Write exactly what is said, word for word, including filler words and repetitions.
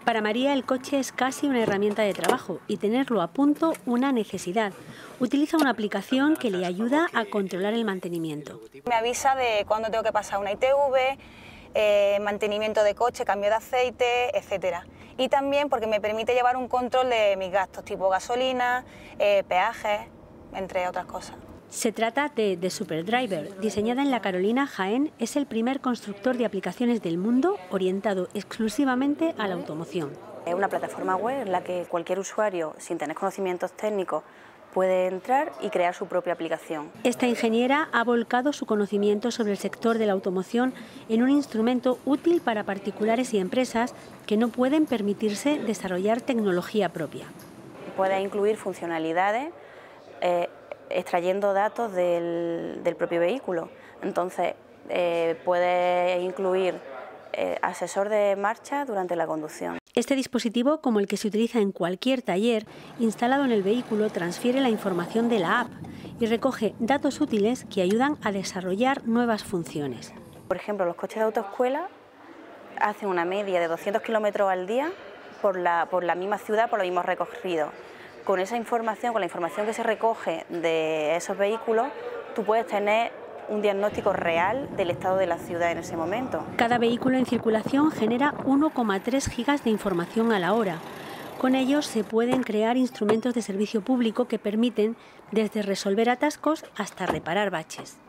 Para María el coche es casi una herramienta de trabajo y tenerlo a punto una necesidad. Utiliza una aplicación que le ayuda a controlar el mantenimiento. Me avisa de cuándo tengo que pasar una I T V, eh, mantenimiento de coche, cambio de aceite, etcétera. Y también porque me permite llevar un control de mis gastos, tipo gasolina, eh, peajes, entre otras cosas. Se trata de The Superdriver. Diseñada en La Carolina, Jaén, es el primer constructor de aplicaciones del mundo orientado exclusivamente a la automoción. Es una plataforma web en la que cualquier usuario, sin tener conocimientos técnicos, puede entrar y crear su propia aplicación. Esta ingeniera ha volcado su conocimiento sobre el sector de la automoción en un instrumento útil para particulares y empresas que no pueden permitirse desarrollar tecnología propia. Puede incluir funcionalidades eh, extrayendo datos del, del propio vehículo. Entonces, eh, puede incluir eh, asesor de marcha durante la conducción. Este dispositivo, como el que se utiliza en cualquier taller, instalado en el vehículo, transfiere la información de la app y recoge datos útiles que ayudan a desarrollar nuevas funciones. Por ejemplo, los coches de autoescuela hacen una media de doscientos kilómetros al día por la, por la misma ciudad, por los mismos recorridos. Con esa información, con la información que se recoge de esos vehículos, tú puedes tener un diagnóstico real del estado de la ciudad en ese momento. Cada vehículo en circulación genera uno coma tres gigas de información a la hora. Con ellos se pueden crear instrumentos de servicio público que permiten desde resolver atascos hasta reparar baches.